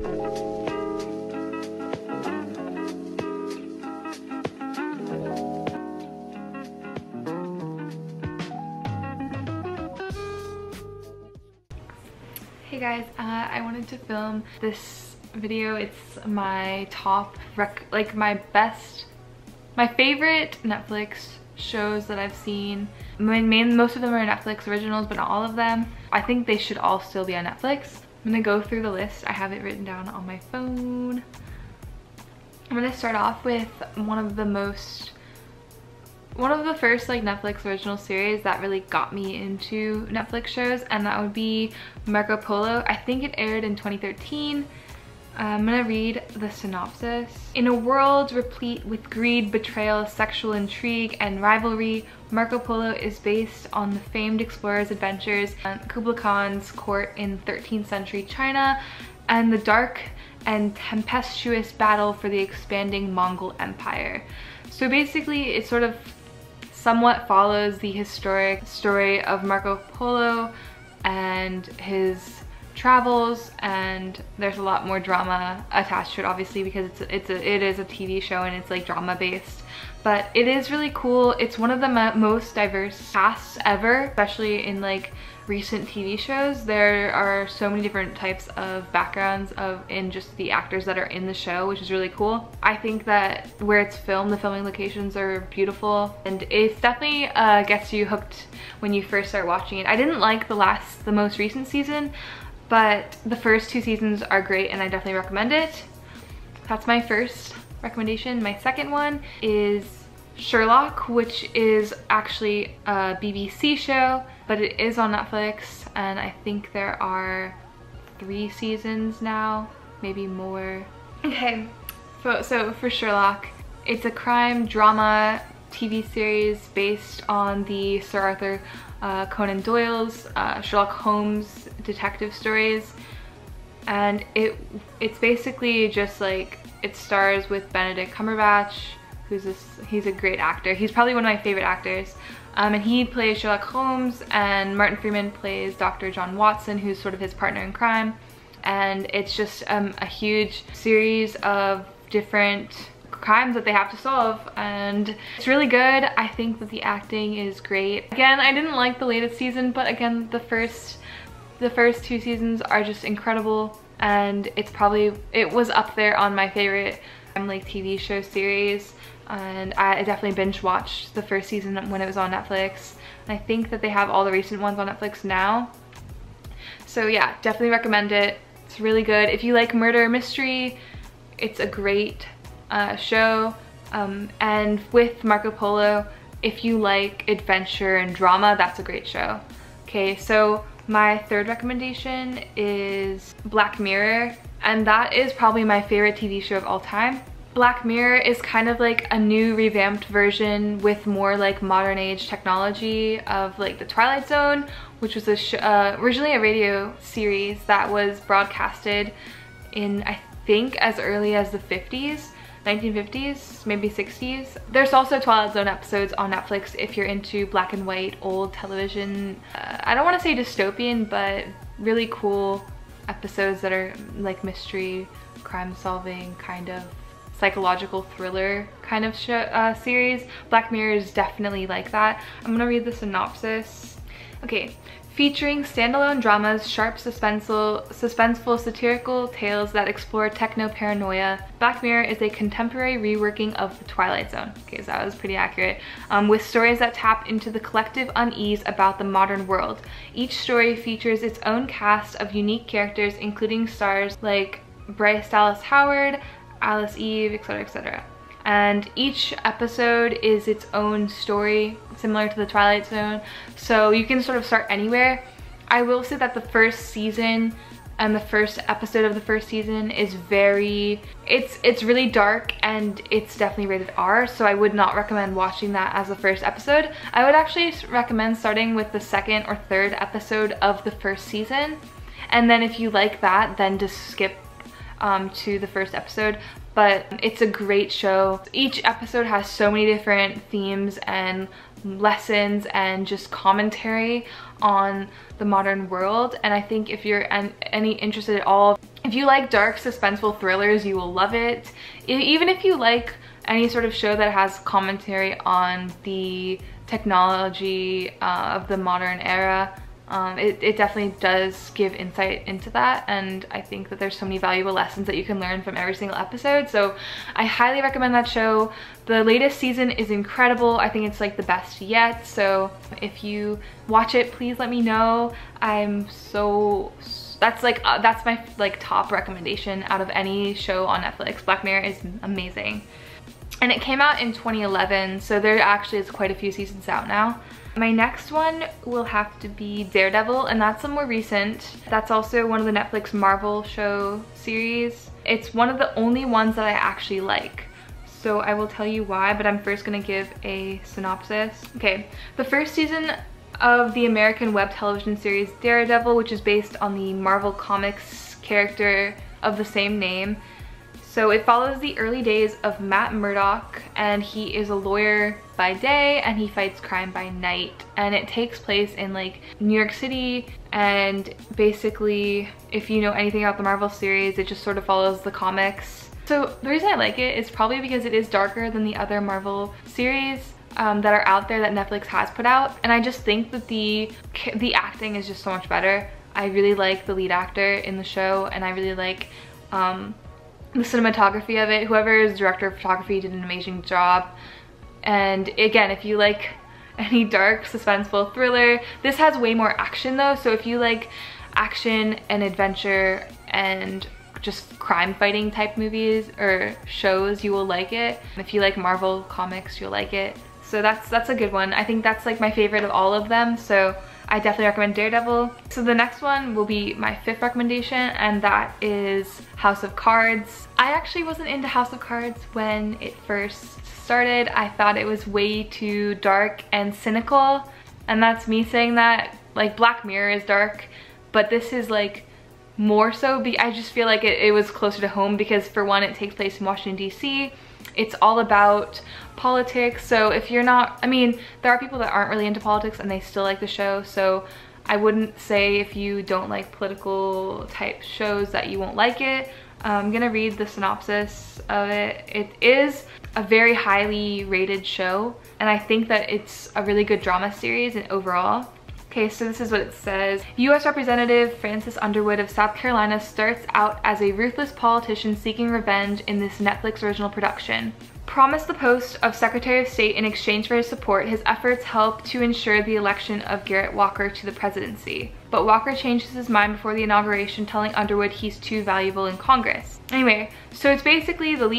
Hey guys, I wanted to film this video. It's my top my favorite Netflix shows that I've seen. Most of them are Netflix originals, but not all of them. I think they should all still be on Netflix. I'm gonna go through the list. I have it written down on my phone. I'm gonna start off with one of the first like Netflix original series that really got me into Netflix shows, and that would be Marco Polo. I think it aired in 2013. I'm gonna read the synopsis. In a world replete with greed, betrayal, sexual intrigue, and rivalry, Marco Polo is based on the famed explorer's adventures at Kublai Khan's court in 13th century China and the dark and tempestuous battle for the expanding Mongol Empire. So basically, it sort of somewhat follows the historic story of Marco Polo and his travels, and there's a lot more drama attached to it, obviously, because it is a TV show and it's like drama based, but it is really cool. It's one of the most diverse casts ever, especially in like recent TV shows. There are so many different types of backgrounds in just the actors that are in the show, which is really cool. I think that where it's filmed, the filming locations are beautiful, and it definitely gets you hooked when you first start watching it. I didn't like the most recent season, but the first 2 seasons are great and I definitely recommend it. That's my first recommendation. My second one is Sherlock, which is actually a BBC show, but it is on Netflix, and I think there are 3 seasons now, maybe more. Okay, so for Sherlock, it's a crime drama TV series based on the Sir Arthur Conan Doyle's Sherlock Holmes detective stories, and it's basically just like, it stars with Benedict Cumberbatch, he's a great actor. He's probably one of my favorite actors, and he plays Sherlock Holmes, and Martin Freeman plays Dr. John Watson, who's sort of his partner in crime, and it's just a huge series of different crimes that they have to solve, and it's really good. I think that the acting is great. Again, I didn't like the latest season, but again, the first 2 seasons are just incredible, and it was up there on my favorite like TV show series, and I definitely binge watched the first season when it was on Netflix. And I think that they have all the recent ones on Netflix now. So yeah, definitely recommend it. It's really good. If you like murder mystery, it's a great show. And with Marco Polo, if you like adventure and drama, that's a great show. Okay, so my third recommendation is Black Mirror, and that is probably my favorite TV show of all time. Black Mirror is kind of like a new revamped version with more like modern age technology of like The Twilight Zone, which was originally a radio series that was broadcasted in, I think, as early as the 1950s, maybe 60s. There's also Twilight Zone episodes on Netflix if you're into black and white old television. I don't want to say dystopian, but really cool episodes that are like mystery, crime solving, kind of psychological thriller kind of series. Black Mirror is definitely like that. I'm gonna read the synopsis. Okay. Featuring standalone dramas, sharp suspenseful satirical tales that explore techno-paranoia, Black Mirror is a contemporary reworking of The Twilight Zone. Okay, so that was pretty accurate. With stories that tap into the collective unease about the modern world. Each story features its own cast of unique characters, including stars like Bryce Dallas Howard, Alice Eve, etc., etc. And each episode is its own story, similar to The Twilight Zone, so you can sort of start anywhere. I will say that the first season and the first episode of the first season is it's really dark, and it's definitely rated R, so I would not recommend watching that as the first episode. I would actually recommend starting with the second or third episode of the first season, and then if you like that, then just skip to the first episode. But it's a great show. Each episode has so many different themes and lessons and just commentary on the modern world, and I think if you're interested at all, if If you like dark, suspenseful thrillers, you will love it. Even if you like any sort of show that has commentary on the technology of the modern era, it definitely does give insight into that, and I think that there's so many valuable lessons that you can learn from every single episode. So I highly recommend that show. The latest season is incredible. I think it's like the best yet. So if you watch it, please let me know. That's my like top recommendation out of any show on Netflix. Black Mirror is amazing. And it came out in 2011, so there actually is quite a few seasons out now. My next one will have to be Daredevil, and that's a more recent. That's also one of the Netflix Marvel show series. It's one of the only ones that I actually like. So I will tell you why, but I'm first gonna give a synopsis. Okay, the first season of the American web television series Daredevil, which is based on the Marvel Comics character of the same name. So it follows the early days of Matt Murdock, and he is a lawyer by day and he fights crime by night. And it takes place in like New York City, and basically if you know anything about the Marvel series, it just sort of follows the comics. So the reason I like it is probably because it is darker than the other Marvel series that are out there that Netflix has put out, and I just think that the acting is just so much better. I really like the lead actor in the show, and I really like the cinematography of it. Whoever is director of photography did an amazing job. And again, if you like any dark, suspenseful thriller, this has way more action though. So if you like action and adventure and just crime fighting type movies or shows, you will like it. If you like Marvel comics, you'll like it. So that's a good one. I think that's like my favorite of all of them. So I definitely recommend Daredevil. So the next one will be my fifth recommendation, and that is House of Cards. I actually wasn't into House of Cards when it first started. I thought it was way too dark and cynical, and that's me saying that. Like Black Mirror is dark, but this is like more so. I just feel like it was closer to home because for one, it takes place in Washington, D.C. It's all about politics. So if you're not, I mean, there are people that aren't really into politics and they still like the show. So I wouldn't say if you don't like political type shows that you won't like it. I'm gonna read the synopsis of it. It is a very highly rated show, and I think that it's a really good drama series and overall. Okay, so this is what it says. U.S. Representative Francis Underwood of South Carolina starts out as a ruthless politician seeking revenge in this Netflix original production. Promised the post of Secretary of State in exchange for his support, his efforts help to ensure the election of Garrett Walker to the presidency. But Walker changes his mind before the inauguration, telling Underwood he's too valuable in Congress. Anyway, so it's basically the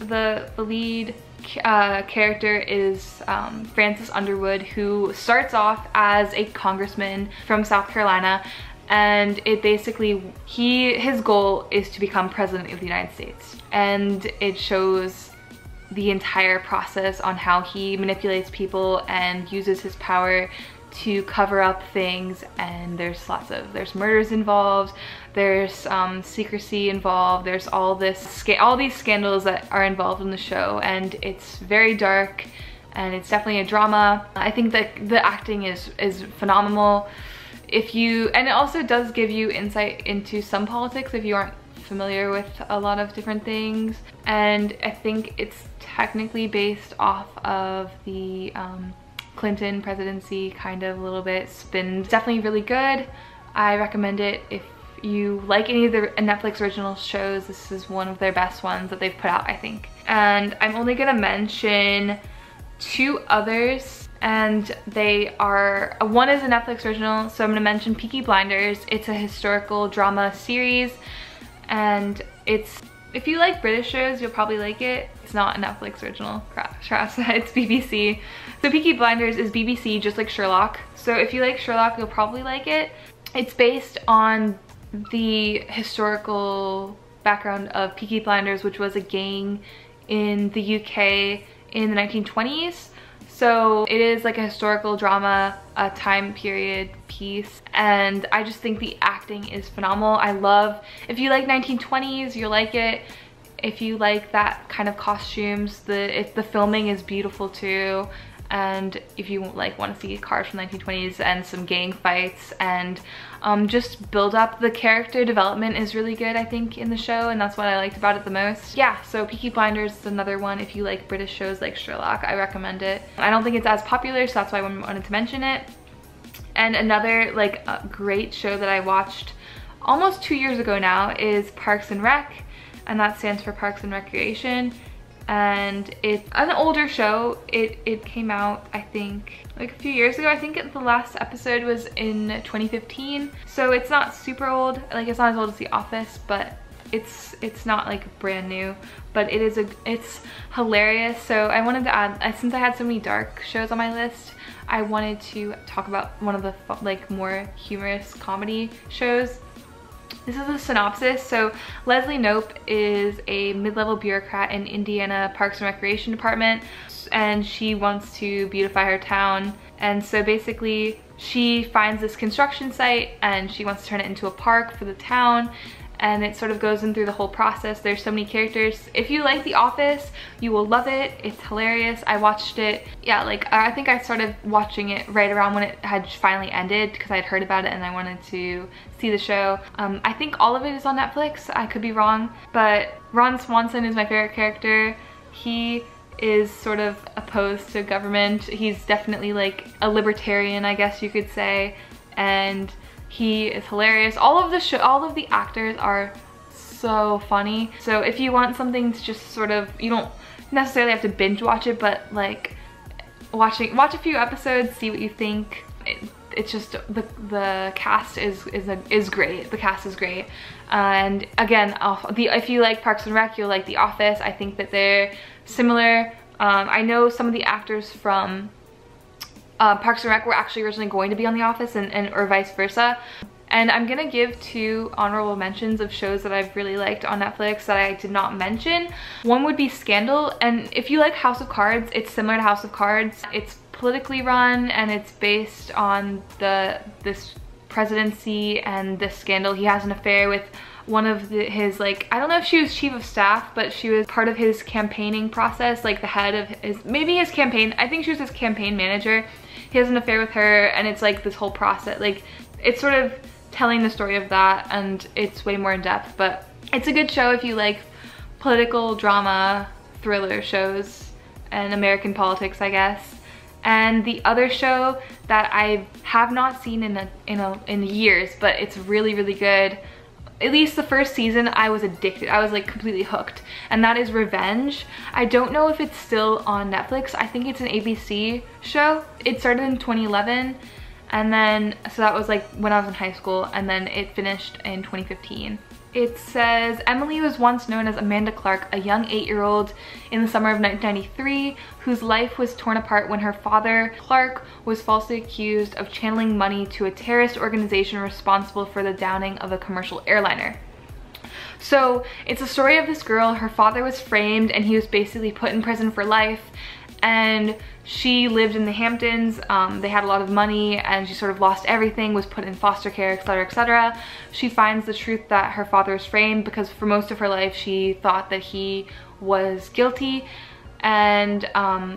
lead character is Francis Underwood, who starts off as a congressman from South Carolina, and it basically his goal is to become president of the United States, and it shows the entire process on how he manipulates people and uses his power to cover up things. And there's murders involved, there's secrecy involved, there's all these scandals that are involved in the show, and it's very dark and it's definitely a drama. I think that the acting is phenomenal. And it also does give you insight into some politics if you aren't familiar with a lot of different things. And I think it's technically based off of the Clinton presidency, kind of a little bit. It's been definitely really good. I recommend it if you like any of the Netflix original shows. This is one of their best ones that they've put out, I think. And I'm only gonna mention two others, and one is a Netflix original, so I'm gonna mention Peaky Blinders. It's a historical drama series, and if you like British shows, you'll probably like it. It's not a Netflix original, it's BBC. So Peaky Blinders is BBC, just like Sherlock. So if you like Sherlock, you'll probably like it. It's based on the historical background of Peaky Blinders, which was a gang in the UK in the 1920s. So it is like a historical drama, a time period piece, and I just think the acting is phenomenal. If you like 1920s, you'll like it. If you like that kind of costumes, the filming is beautiful too. and if you like want to see cars from the 1920s and some gang fights and just build up, the character development is really good, I think, in the show, and that's what I liked about it the most. Yeah, so Peaky Blinders is another one. If you like British shows like Sherlock, I recommend it. I don't think it's as popular, so that's why I wanted to mention it. And another like great show that I watched almost 2 years ago now is Parks and Rec, and that stands for Parks and Recreation. And it's an older show. It came out, I think, like a few years ago. I think the last episode was in 2015, so it's not super old. Like, it's not as old as The Office, but it's not like brand new, but it's hilarious. So I wanted to add, since I had so many dark shows on my list, I wanted to talk about one of the like more humorous comedy shows. This is a synopsis. So Leslie Knope is a mid-level bureaucrat in Indiana Parks and Recreation Department, and she wants to beautify her town. And so basically she finds this construction site and she wants to turn it into a park for the town, and it sort of goes in through the whole process. There's so many characters. If you like The Office, you will love it. It's hilarious. I watched it, yeah, like I think I started watching it right around when it had finally ended, because I had heard about it and I wanted to see the show. I think all of it is on Netflix. I could be wrong, but Ron Swanson is my favorite character. He is sort of opposed to government. He's definitely like a libertarian, I guess you could say, and he is hilarious. All of the actors are so funny. So if you want something to just sort of, you don't necessarily have to binge watch it, but like watch a few episodes, see what you think. It's just the cast is great. The cast is great. And again, if you like Parks and Rec, you'll like The Office. I think that they're similar. I know some of the actors from Parks and Rec were actually originally going to be on The Office, or vice versa. And I'm gonna give 2 honorable mentions of shows that I've really liked on Netflix that I did not mention. One would be Scandal, and if you like House of Cards, it's similar to House of Cards. It's politically run and it's based on this presidency and this scandal. He has an affair with one of his, like, I don't know if she was chief of staff, but she was part of his campaigning process, like the head of his campaign. I think she was his campaign manager. He has an affair with her, and it's like this whole process. Like, it's sort of telling the story of that, and it's way more in depth, but it's a good show if you like political drama, thriller shows, and American politics, I guess. And the other show that I have not seen in years, but it's really, really good. At least the first season, I was addicted. I was like completely hooked, and that is Revenge. I don't know if it's still on Netflix. I think it's an ABC show. It started in 2011, and then, so that was like when I was in high school, and then it finished in 2015. It says, Emily was once known as Amanda Clark, a young 8-year-old in the summer of 1993, whose life was torn apart when her father, Clark, was falsely accused of channeling money to a terrorist organization responsible for the downing of a commercial airliner. So it's a story of this girl. Her father was framed and he was basically put in prison for life, and she lived in the Hamptons. They had a lot of money, and she sort of lost everything, was put in foster care, etc., etc. She finds the truth that her father is framed, because for most of her life she thought that he was guilty and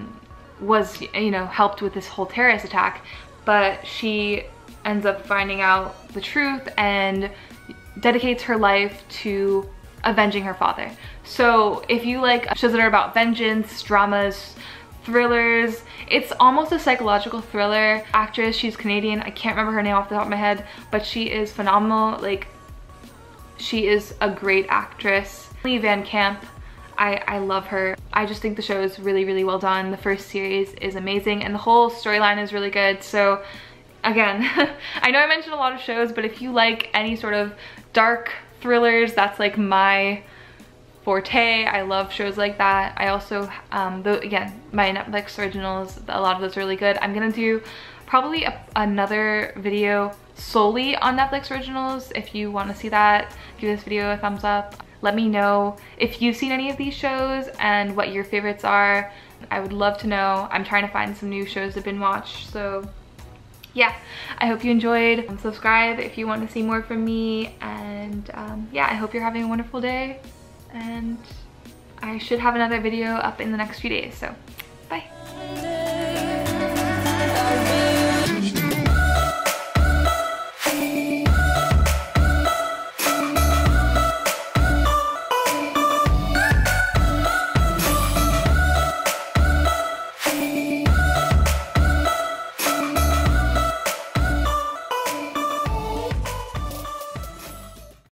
was, you know, helped with this whole terrorist attack. But she ends up finding out the truth and dedicates her life to avenging her father. So if you like shows that are about vengeance, dramas, thrillers, it's almost a psychological thriller. Actress, she's Canadian. I can't remember her name off the top of my head, but she is phenomenal. Like, she is a great actress. Lee Van Camp, I love her. I just think the show is really, really well done. The first series is amazing, and the whole storyline is really good. So again, I know I mentioned a lot of shows, but if you like any sort of dark thrillers, that's like my forte. I love shows like that. I also, again, my Netflix originals, a lot of those are really good. I'm gonna do probably another video solely on Netflix originals. If you want to see that, give this video a thumbs up. Let me know if you've seen any of these shows and what your favorites are. I would love to know. I'm trying to find some new shows to binge watch, so yeah, I hope you enjoyed. Subscribe if you want to see more from me, and yeah, I hope you're having a wonderful day, and I should have another video up in the next few days, so